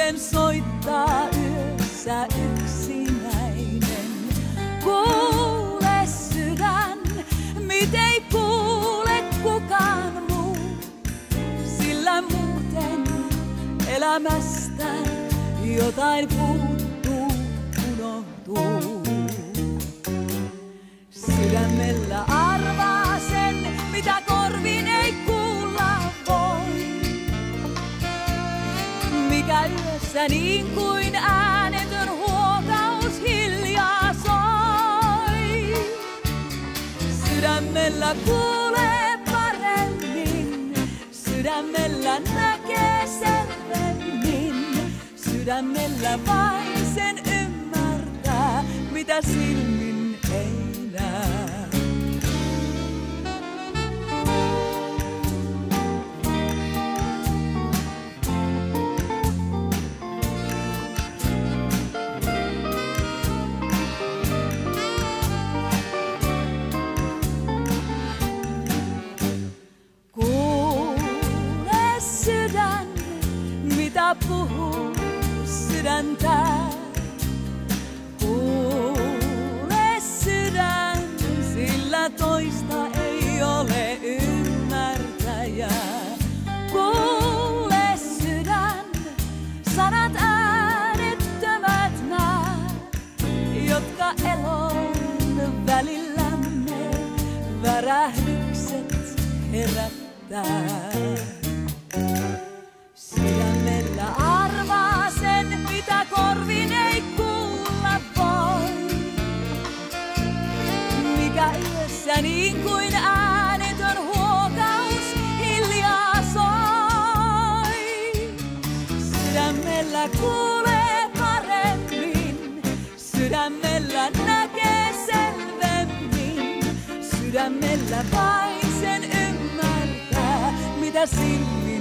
miten soittaa yössä yksinäinen. Kuule sydän, mitei kuule kukaan muu, sillä muuten elämästä jotain puuttuu, unohtuu. Sydämellä arvaa sen, mitä korviin ei kuulla voi. Mikä yössä niin kuin äänetön huokaus hiljaa soi. Sydämellä kuulee paremmin, sydämellä näkee selvemmin. Sydämellä vain sen ymmärtää, mitä silmin ei näe. Kuule sydän, mitä puhuu sydäntä. Kuule sydän, sillä toista ei ole ymmärtäjää. Kuule sydän, sanat äänettömät nää, jotka elon välillämme värähdykset herättää. Sydämellä arvaa sen, mitä korvin ei kuulla voi. Mikä yössä niin kuin äänetön huokaus hiljaa soi. Sydämellä kuulee paremmin, sydämellä näkee selvemmin. Sydämellä vain sen ymmärtää, mitä silmi